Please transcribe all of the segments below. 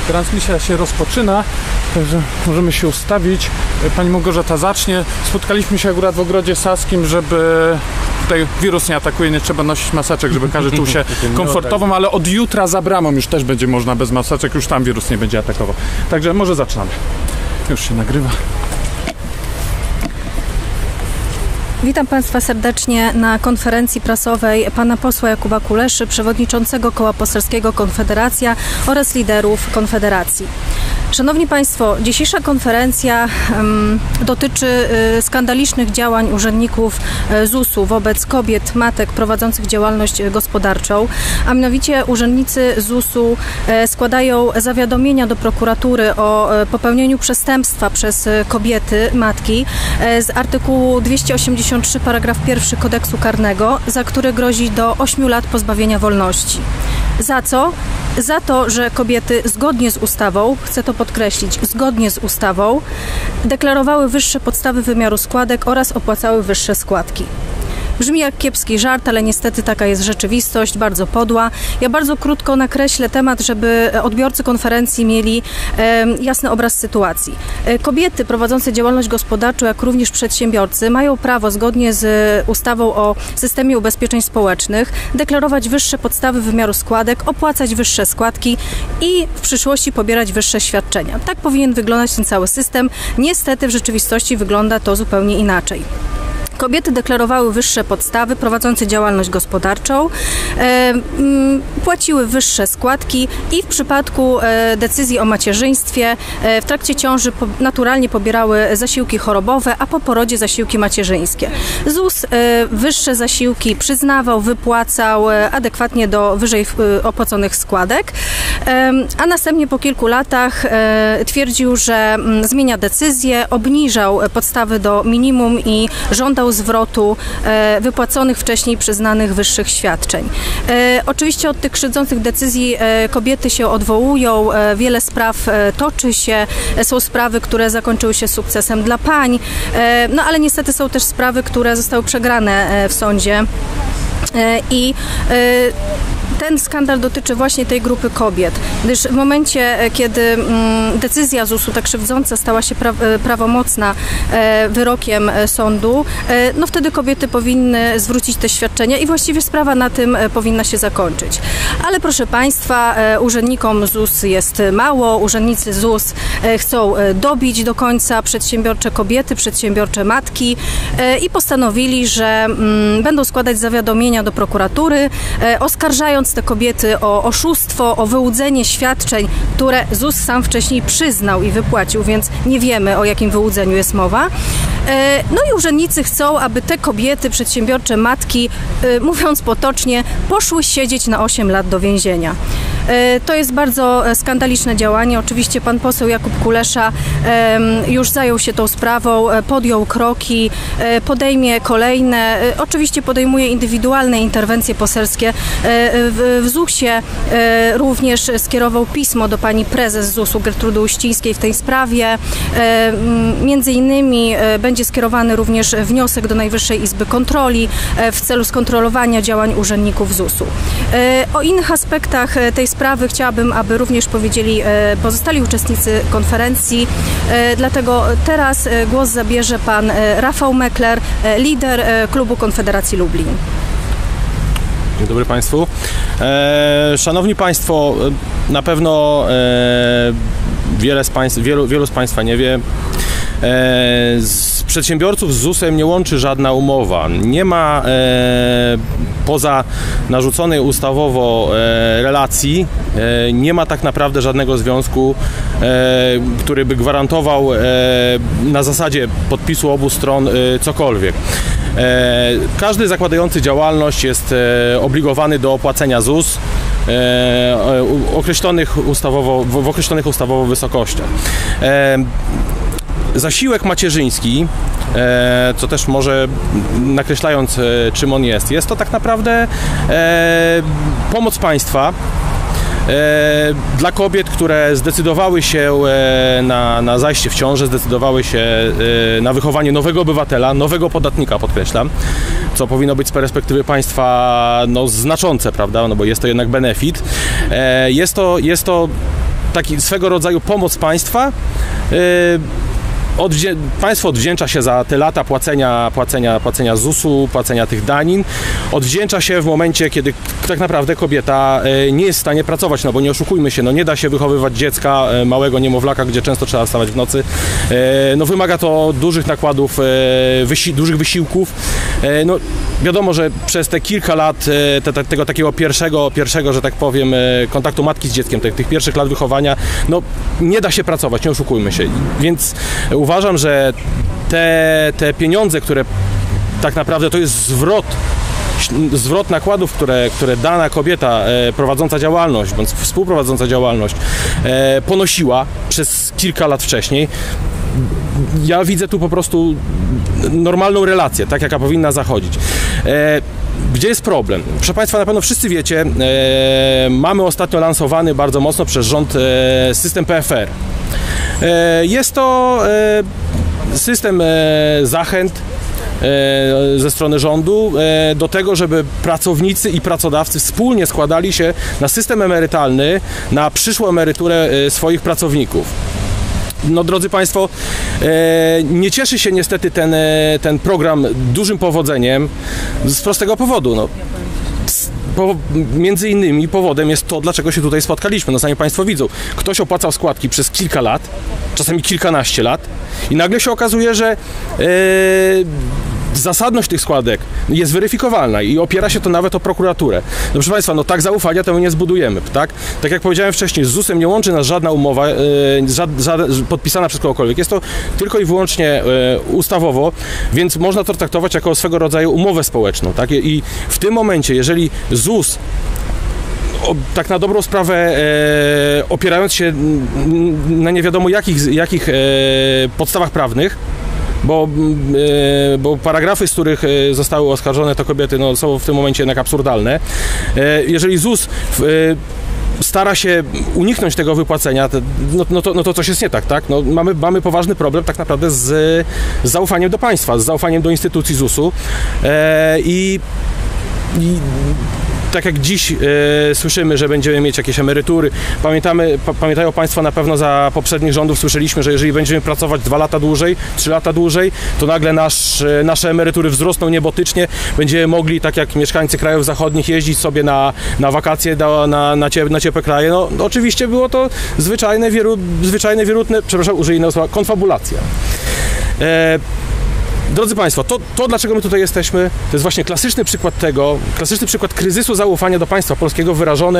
Transmisja się rozpoczyna, także możemy się ustawić. Pani Małgorzata zacznie. Spotkaliśmy się akurat w Ogrodzie Saskim, żeby tutaj wirus nie atakuje, nie trzeba nosić maseczek, żeby każdy czuł się komfortowo, ale od jutra za bramą już też będzie można bez maseczek, już tam wirus nie będzie atakował. Także może zaczynamy. Już się nagrywa. Witam Państwa serdecznie na konferencji prasowej pana posła Jakuba Kuleszy, przewodniczącego Koła Poselskiego Konfederacja oraz liderów Konfederacji. Szanowni Państwo, dzisiejsza konferencja dotyczy skandalicznych działań urzędników ZUS-u wobec kobiet, matek prowadzących działalność gospodarczą, a mianowicie urzędnicy ZUS-u składają zawiadomienia do prokuratury o popełnieniu przestępstwa przez kobiety, matki z artykułu 283 paragraf 1 Kodeksu Karnego, za które grozi do 8 lat pozbawienia wolności. Za co? Za to, że kobiety zgodnie z ustawą, chcę to podkreślić, zgodnie z ustawą, deklarowały wyższe podstawy wymiaru składek oraz opłacały wyższe składki. Brzmi jak kiepski żart, ale niestety taka jest rzeczywistość, bardzo podła. Ja bardzo krótko nakreślę temat, żeby odbiorcy konferencji mieli jasny obraz sytuacji. Kobiety prowadzące działalność gospodarczą, jak również przedsiębiorcy, mają prawo zgodnie z ustawą o systemie ubezpieczeń społecznych deklarować wyższe podstawy wymiaru składek, opłacać wyższe składki i w przyszłości pobierać wyższe świadczenia. Tak powinien wyglądać ten cały system. Niestety w rzeczywistości wygląda to zupełnie inaczej. Kobiety deklarowały wyższe podstawy prowadzące działalność gospodarczą, płaciły wyższe składki i w przypadku decyzji o macierzyństwie w trakcie ciąży naturalnie pobierały zasiłki chorobowe, a po porodzie zasiłki macierzyńskie. ZUS wyższe zasiłki przyznawał, wypłacał adekwatnie do wyżej opłaconych składek, a następnie po kilku latach twierdził, że zmienia decyzję, obniżał podstawy do minimum i żądał zwrotu wypłaconych wcześniej przyznanych wyższych świadczeń. Oczywiście od tych krzywdzących decyzji kobiety się odwołują, wiele spraw toczy się, są sprawy, które zakończyły się sukcesem dla pań, no ale niestety są też sprawy, które zostały przegrane w sądzie i ten skandal dotyczy właśnie tej grupy kobiet, gdyż w momencie, kiedy decyzja ZUS-u, tak krzywdząca, stała się prawomocna wyrokiem sądu, no wtedy kobiety powinny zwrócić te świadczenia i właściwie sprawa na tym powinna się zakończyć. Ale proszę Państwa, urzędnikom ZUS jest mało, urzędnicy ZUS chcą dobić do końca przedsiębiorcze kobiety, przedsiębiorcze matki i postanowili, że będą składać zawiadomienia do prokuratury, oskarżając te kobiety o oszustwo, o wyłudzenie świadczeń, które ZUS sam wcześniej przyznał i wypłacił, więc nie wiemy, o jakim wyłudzeniu jest mowa. No i urzędnicy chcą, aby te kobiety, przedsiębiorcze matki, mówiąc potocznie, poszły siedzieć na 8 lat do więzienia. To jest bardzo skandaliczne działanie. Oczywiście pan poseł Jakub Kulesza już zajął się tą sprawą, podjął kroki, podejmie kolejne. Oczywiście podejmuje indywidualne interwencje poselskie. W ZUS-ie również skierował pismo do pani prezes ZUS-u Gertrudy Uścińskiej w tej sprawie. Między innymi będzie skierowany również wniosek do Najwyższej Izby Kontroli w celu skontrolowania działań urzędników ZUS-u. O innych aspektach tej sprawy chciałabym, aby również powiedzieli pozostali uczestnicy konferencji. Dlatego teraz głos zabierze pan Rafał Mekler, lider klubu Konfederacji Lublin. Dzień dobry Państwu. Szanowni Państwo, na pewno wielu z Państwa nie wie, z przedsiębiorców z ZUS-em nie łączy żadna umowa. Nie ma poza narzuconej ustawowo relacji, nie ma tak naprawdę żadnego związku, który by gwarantował na zasadzie podpisu obu stron cokolwiek. Każdy zakładający działalność jest obligowany do opłacenia ZUS w określonych ustawowo wysokościach. Zasiłek macierzyński, co też może nakreślając czym on jest to tak naprawdę pomoc państwa dla kobiet, które zdecydowały się na zajście w ciążę, zdecydowały się na wychowanie nowego obywatela, nowego podatnika, podkreślam, co powinno być z perspektywy państwa no, znaczące, prawda, no bo jest to jednak benefit. Jest to taki swego rodzaju pomoc państwa. Państwo odwdzięcza się za te lata płacenia ZUS-u, płacenia tych danin. Odwdzięcza się w momencie, kiedy tak naprawdę kobieta nie jest w stanie pracować, no bo nie oszukujmy się, no nie da się wychowywać dziecka, małego niemowlaka, gdzie często trzeba wstawać w nocy. No wymaga to dużych nakładów, dużych wysiłków. No wiadomo, że przez te kilka lat tego takiego pierwszego, że tak powiem, kontaktu matki z dzieckiem, tych pierwszych lat wychowania, no nie da się pracować, nie oszukujmy się. Więc uważam, że te pieniądze, które tak naprawdę to jest zwrot nakładów, które dana kobieta prowadząca działalność, bądź współprowadząca działalność ponosiła przez kilka lat wcześniej, ja widzę tu po prostu normalną relację, tak jaka powinna zachodzić. Gdzie jest problem? Proszę Państwa, na pewno wszyscy wiecie, mamy ostatnio lansowany bardzo mocno przez rząd system PFR. Jest to system zachęt ze strony rządu do tego, żeby pracownicy i pracodawcy wspólnie składali się na system emerytalny, na przyszłą emeryturę swoich pracowników. No drodzy Państwo, nie cieszy się niestety ten program dużym powodzeniem z prostego powodu. No. Między innymi powodem jest to, dlaczego się tutaj spotkaliśmy. No sami Państwo widzą, ktoś opłacał składki przez kilka lat, czasami kilkanaście lat i nagle się okazuje, że zasadność tych składek jest weryfikowalna i opiera się to nawet o prokuraturę. No proszę Państwa, no tak zaufania to my nie zbudujemy, tak? Tak jak powiedziałem wcześniej, z ZUS-em nie łączy nas żadna umowa podpisana przez kogokolwiek. Jest to tylko i wyłącznie ustawowo, więc można to traktować jako swego rodzaju umowę społeczną, tak? I w tym momencie, jeżeli ZUS tak na dobrą sprawę opierając się na nie wiadomo jakich podstawach prawnych, bo paragrafy, z których zostały oskarżone te kobiety, no, są w tym momencie jednak absurdalne. Jeżeli ZUS stara się uniknąć tego wypłacenia, no to coś jest nie tak, tak? No, mamy poważny problem tak naprawdę z zaufaniem do państwa, z zaufaniem do instytucji ZUS-u i tak jak dziś słyszymy, że będziemy mieć jakieś emerytury, pamiętają Państwo na pewno za poprzednich rządów słyszeliśmy, że jeżeli będziemy pracować 2 lata dłużej, 3 lata dłużej, to nagle nasze emerytury wzrosną niebotycznie, będziemy mogli, tak jak mieszkańcy krajów zachodnich, jeździć sobie na wakacje na ciepłe kraje. No oczywiście było to zwyczajne, wierutne, przepraszam, użyję innego słowa, konfabulacja. Drodzy Państwo, to dlaczego my tutaj jesteśmy, to jest właśnie klasyczny przykład kryzysu zaufania do państwa polskiego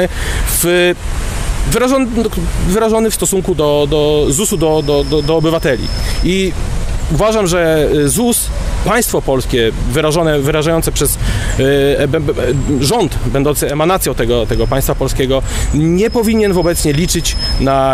wyrażony w stosunku do ZUS-u, do obywateli. I uważam, że ZUS, państwo polskie wyrażające przez rząd, będący emanacją tego państwa polskiego, nie powinien obecnie liczyć na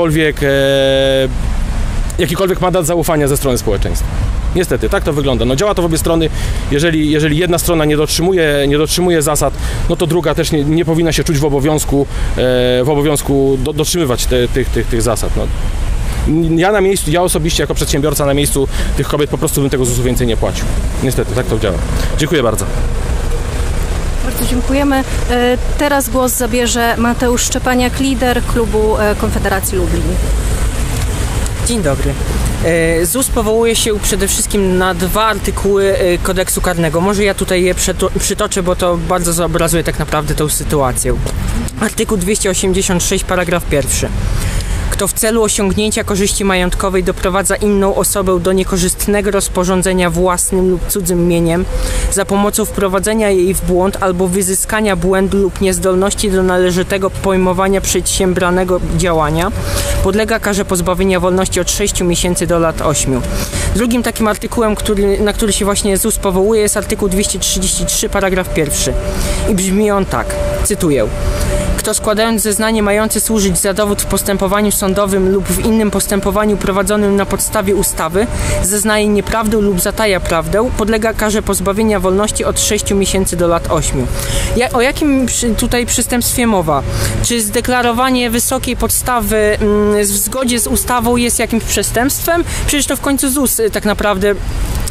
jakikolwiek mandat zaufania ze strony społeczeństwa. Niestety, tak to wygląda. No, działa to w obie strony. Jeżeli jedna strona nie dotrzymuje zasad, no to druga też nie powinna się czuć w obowiązku dotrzymywać tych zasad. No. Ja osobiście jako przedsiębiorca na miejscu tych kobiet po prostu bym tego ZUS-u więcej nie płacił. Niestety, tak to działa. Dziękuję bardzo. Bardzo dziękujemy. Teraz głos zabierze Mateusz Szczepaniak, lider klubu Konfederacji Lublin. Dzień dobry. ZUS powołuje się przede wszystkim na 2 artykuły kodeksu karnego. Może ja tutaj je przytoczę, bo to bardzo zobrazuje tak naprawdę tą sytuację. Artykuł 286, paragraf 1. Kto w celu osiągnięcia korzyści majątkowej doprowadza inną osobę do niekorzystnego rozporządzenia własnym lub cudzym mieniem za pomocą wprowadzenia jej w błąd albo wyzyskania błędu lub niezdolności do należytego pojmowania przedsiębranego działania, podlega karze pozbawienia wolności od 6 miesięcy do lat 8. Drugim takim artykułem, na który się właśnie ZUS powołuje, jest artykuł 233, paragraf 1. I brzmi on tak, cytuję. Kto składając zeznanie mające służyć za dowód w postępowaniu sądowym lub w innym postępowaniu prowadzonym na podstawie ustawy zeznaje nieprawdę lub zataja prawdę, podlega karze pozbawienia wolności od 6 miesięcy do lat 8. O jakim tutaj przestępstwie mowa? Czy zdeklarowanie wysokiej podstawy w zgodzie z ustawą jest jakimś przestępstwem? Przecież to w końcu ZUS tak naprawdę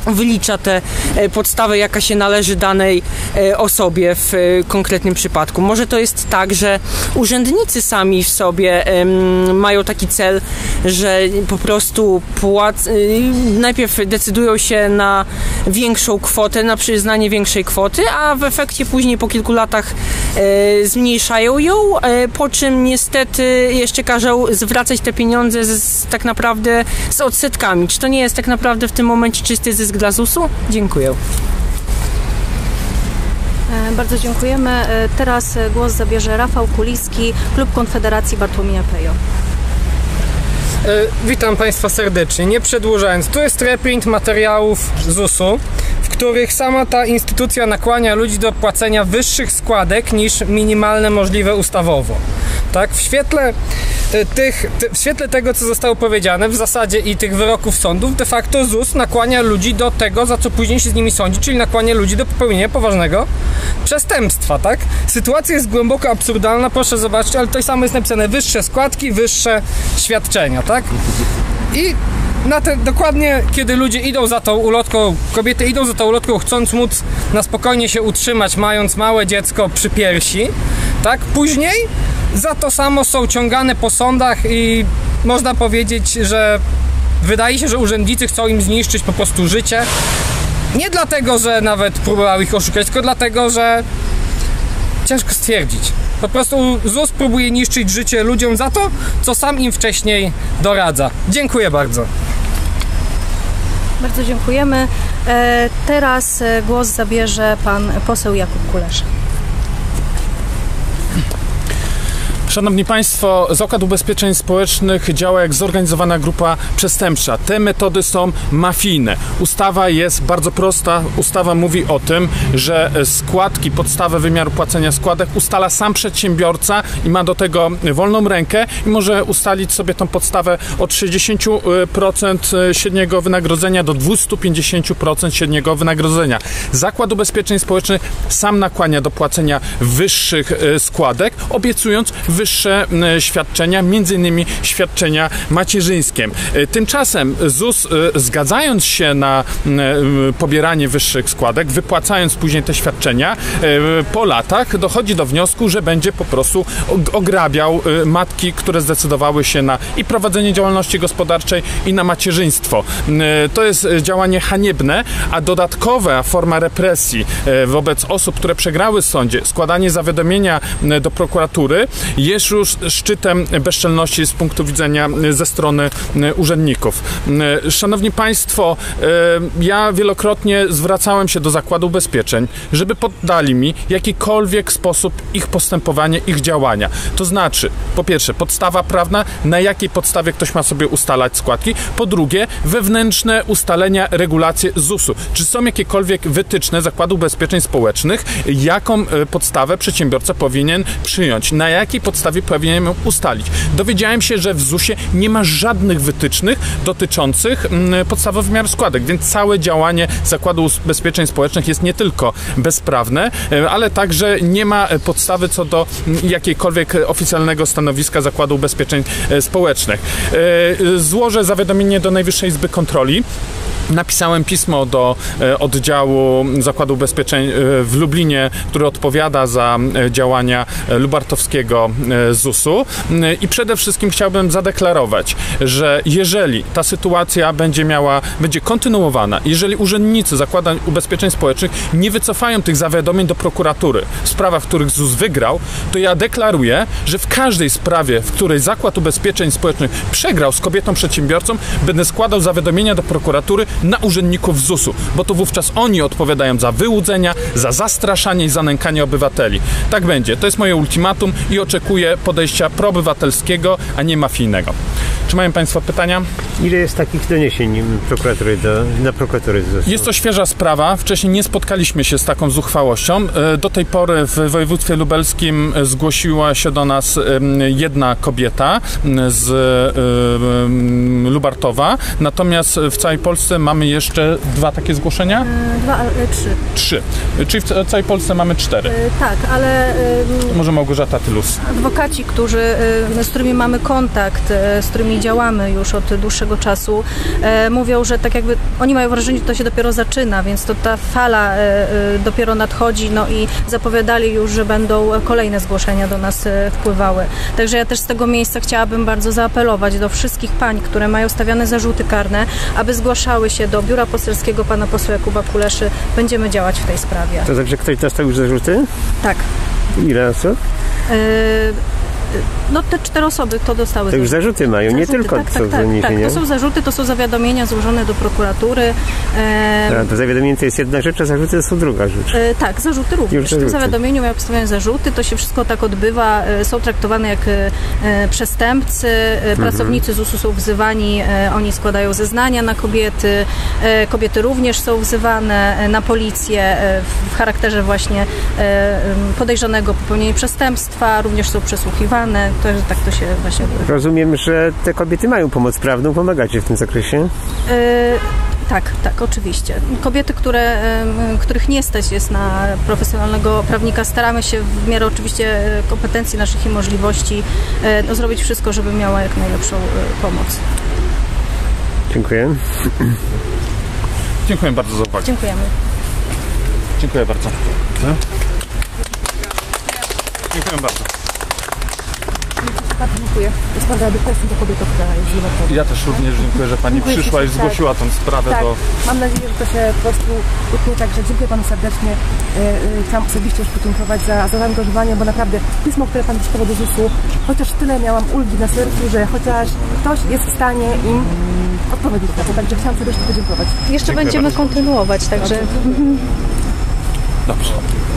wylicza tę podstawę, jaka się należy danej osobie w konkretnym przypadku. Może to jest tak, że urzędnicy sami w sobie mają taki cel, że po prostu najpierw decydują się na większą kwotę, na przyznanie większej kwoty, a w efekcie później po kilku latach zmniejszają ją, po czym niestety jeszcze każą zwracać te pieniądze tak naprawdę z odsetkami. Czy to nie jest tak naprawdę w tym momencie czysty zysk dla ZUS-u? Dziękuję. Bardzo dziękujemy. Teraz głos zabierze Rafał Kuliski, Klub Konfederacji Bartłomieja Pejo. Witam Państwa serdecznie. Nie przedłużając, tu jest reprint materiałów ZUS-u, w których sama ta instytucja nakłania ludzi do płacenia wyższych składek niż minimalne możliwe ustawowo. Tak? W świetle tego, co zostało powiedziane w zasadzie i tych wyroków sądów, de facto ZUS nakłania ludzi do tego, za co później się z nimi sądzi, czyli nakłania ludzi do popełnienia poważnego przestępstwa, tak? Sytuacja jest głęboko absurdalna, proszę zobaczyć, ale tutaj samo jest napisane wyższe składki, wyższe świadczenia, tak? I dokładnie kiedy ludzie idą za tą ulotką, kobiety idą za tą ulotką, chcąc móc na spokojnie się utrzymać, mając małe dziecko przy piersi, tak? Później za to samo są ciągane po sądach i można powiedzieć, że wydaje się, że urzędnicy chcą im zniszczyć po prostu życie. Nie dlatego, że nawet próbował ich oszukać, tylko dlatego, że ciężko stwierdzić. Po prostu ZUS próbuje niszczyć życie ludziom za to, co sam im wcześniej doradza. Dziękuję bardzo. Bardzo dziękujemy. Teraz głos zabierze pan poseł Jakub Kulesz. Szanowni Państwo, Zakład Ubezpieczeń Społecznych działa jak zorganizowana grupa przestępcza. Te metody są mafijne. Ustawa jest bardzo prosta. Ustawa mówi o tym, że składki, podstawę wymiaru płacenia składek ustala sam przedsiębiorca i ma do tego wolną rękę i może ustalić sobie tą podstawę od 60% średniego wynagrodzenia do 250% średniego wynagrodzenia. Zakład Ubezpieczeń Społecznych sam nakłania do płacenia wyższych składek, obiecując wyższe świadczenia, między innymi świadczenia macierzyńskie. Tymczasem ZUS, zgadzając się na pobieranie wyższych składek, wypłacając później te świadczenia, po latach dochodzi do wniosku, że będzie po prostu ograbiał matki, które zdecydowały się na i prowadzenie działalności gospodarczej, i na macierzyństwo. To jest działanie haniebne, a dodatkowa forma represji wobec osób, które przegrały w sądzie, składanie zawiadomienia do prokuratury, jest już szczytem bezczelności z punktu widzenia ze strony urzędników. Szanowni Państwo, ja wielokrotnie zwracałem się do Zakładu Ubezpieczeń, żeby poddali mi jakikolwiek sposób ich postępowania, ich działania. To znaczy, po pierwsze, podstawa prawna, na jakiej podstawie ktoś ma sobie ustalać składki. Po drugie, wewnętrzne ustalenia, regulacje ZUS-u. Czy są jakiekolwiek wytyczne Zakładu Ubezpieczeń Społecznych, jaką podstawę przedsiębiorca powinien przyjąć, na jakiej podstawie powinien ją ustalić. Dowiedziałem się, że w ZUS-ie nie ma żadnych wytycznych dotyczących podstawy wymiaru składek, więc całe działanie Zakładu Ubezpieczeń Społecznych jest nie tylko bezprawne, ale także nie ma podstawy co do jakiejkolwiek oficjalnego stanowiska Zakładu Ubezpieczeń Społecznych. Złożę zawiadomienie do Najwyższej Izby Kontroli. Napisałem pismo do oddziału Zakładu Ubezpieczeń w Lublinie, który odpowiada za działania lubartowskiego ZUS-u i przede wszystkim chciałbym zadeklarować, że jeżeli ta sytuacja będzie kontynuowana, jeżeli urzędnicy Zakładu Ubezpieczeń Społecznych nie wycofają tych zawiadomień do prokuratury w sprawach, w których ZUS wygrał, to ja deklaruję, że w każdej sprawie, w której Zakład Ubezpieczeń Społecznych przegrał z kobietą przedsiębiorcą, będę składał zawiadomienia do prokuratury na urzędników ZUS-u, bo to wówczas oni odpowiadają za wyłudzenia, za zastraszanie i za nękanie obywateli. Tak będzie. To jest moje ultimatum i oczekuję podejścia proobywatelskiego, a nie mafijnego. Czy mają Państwo pytania? Ile jest takich doniesień prokuratury na prokuraturę ZUS-u? Jest to świeża sprawa. Wcześniej nie spotkaliśmy się z taką zuchwałością. Do tej pory w województwie lubelskim zgłosiła się do nas jedna kobieta z Lubartowa. Natomiast w całej Polsce mamy jeszcze 2 takie zgłoszenia? 2, ale 3. 3. Czyli w całej Polsce mamy 4. Tak, ale Może Małgorzata Tylus. adwokaci, z którymi mamy kontakt, z którymi działamy już od dłuższego dłuższego czasu. Mówią, że tak jakby oni mają wrażenie, że to się dopiero zaczyna, więc to ta fala dopiero nadchodzi, no i zapowiadali już, że będą kolejne zgłoszenia do nas wpływały. Także ja też z tego miejsca chciałabym bardzo zaapelować do wszystkich pań, które mają stawiane zarzuty karne, aby zgłaszały się do biura poselskiego pana posła Jakuba Kuleszy. Będziemy działać w tej sprawie. To znaczy, że ktoś dostał już zarzuty? Tak. Ile osób? No te 4 osoby to dostały To już zarzuty mają, nie tylko tak, co tak, doniesienia. tak, to są zarzuty, to są zawiadomienia złożone do prokuratury. To zawiadomienie to jest jedna rzecz, a zarzuty to są druga rzecz. Tak, zarzuty również. W tym zawiadomieniu mają postawione zarzuty, to się wszystko tak odbywa, są traktowane jak przestępcy, pracownicy ZUS-u są wzywani, oni składają zeznania na kobiety, kobiety również są wzywane na policję w charakterze właśnie podejrzanego popełnienia przestępstwa, również są przesłuchiwane, tak to się właśnie odbywa. Rozumiem, że te kobiety mają pomoc prawną, pomagacie w tym zakresie? Tak, oczywiście. Kobiety, których nie stać jest na profesjonalnego prawnika, staramy się w miarę oczywiście kompetencji naszych i możliwości zrobić wszystko, żeby miała jak najlepszą pomoc. Dziękuję. Dziękuję bardzo za uwagę. Dziękujemy. Dziękuję bardzo. Dziękuję bardzo. Bardzo dziękuję. Jest pan radykowski do kobietą, która jest żywa. Ja też również dziękuję, że pani przyszła i zgłosiła tę sprawę tak. do... Mam nadzieję, że to się po prostu utnie, także dziękuję panu serdecznie. Chciałam osobiście już podziękować za zaangażowanie, bo naprawdę pismo, które pan wysłał do ZUS-u, chociaż tyle miałam ulgi na sercu, że chociaż ktoś jest w stanie im odpowiedzieć na to, także chciałam serdecznie podziękować. Jeszcze będziemy kontynuować, także... Dobrze.